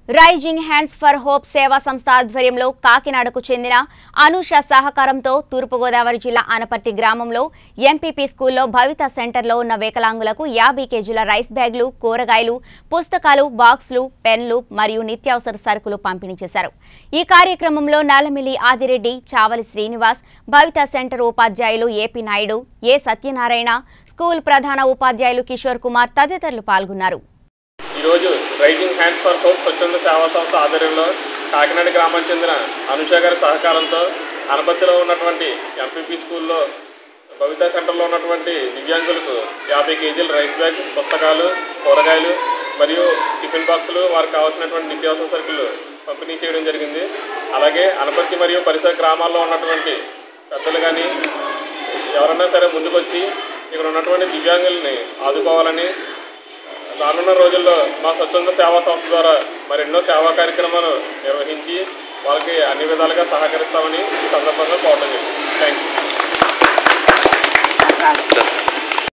Rising hands for hope సేవా సంస్థ ఆధ్వర్యంలో కాకినాడకు చెందిన అనూష సహకారంతో తూర్పుగోదావరి జిల్లా ఆనపర్తి గ్రామంలో ఎంపీపీ స్కూల్లో భవిత సెంటర్లో ఉన్న వికలాంగులకు 50 కేజీల రైస్ బ్యాగులు, కూరగాయలు, పుస్తకాలు, బాక్సులు, పెన్లు మరియు నిత్యావసర సరుకులు పంపిణీ చేశారు. ఈ కార్యక్రమంలో నల్లమిల్లి ఆదిరెడ్డి, చావలి శ్రీనివాస్, భవిత సెంటర్ ఉపాధ్యాయులు AP Naidu, A Satyanarayana, school ప్రధాన ఉపాధ్యాయులు కిషోర్ కుమార్ తదితరులు పాల్గొన్నారు. ఈరోజు రైజింగ్ హ్యాండ్స్ ఫర్ హోప్ స్వచ్ఛంద సేవా సంస్థ ఆధ్వర్యంలో కాకినాడ గ్రామానికి చెందిన అనుష గారి సహకారంతో అనపర్తిలో ఉన్నటువంటి ఎంపీపీ స్కూల్లో భవిత సెంటర్లో ఉన్నటువంటి దివ్యాంగులకు 50 కేజీల రైస్ బ్యాగ్, పుస్తకాలు, కూరగాయలు మరియు టిఫిన్ బాక్సులు, వారికి కావాల్సినటువంటి నిత్యావసర సరుకులు పంపిణీ చేయడం జరిగింది. అలాగే అనపర్తి మరియు పరిసర గ్రామాల్లో ఉన్నటువంటి పెద్దలు కానీ ఎవరన్నా సరే ముందుకొచ్చి ఇక్కడ ఉన్నటువంటి దివ్యాంగుల్ని ఆదుకోవాలని రానున్న రోజుల్లో మా స్వచ్ఛంద సేవా సంస్థ ద్వారా మరెన్నో సేవా కార్యక్రమాలు నిర్వహించి వాళ్ళకి అన్ని విధాలుగా సహకరిస్తామని ఈ సందర్భంగా కోరడం జరిగింది. Thank you.